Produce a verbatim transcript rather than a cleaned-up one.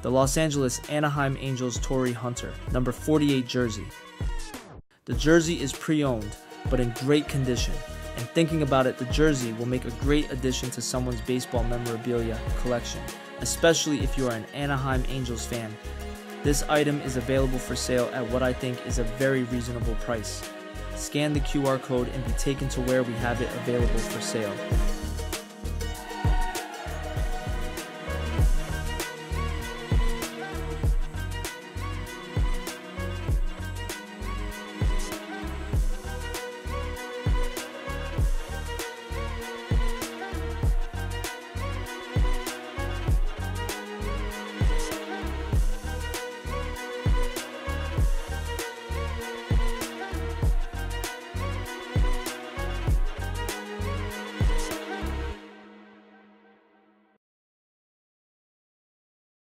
the Los Angeles Anaheim Angels Torii Hunter, number forty-eight jersey. The jersey is pre-owned, but in great condition, and thinking about it, the jersey will make a great addition to someone's baseball memorabilia collection, especially if you are an Anaheim Angels fan. This item is available for sale at what I think is a very reasonable price. Scan the Q R code and be taken to where we have it available for sale.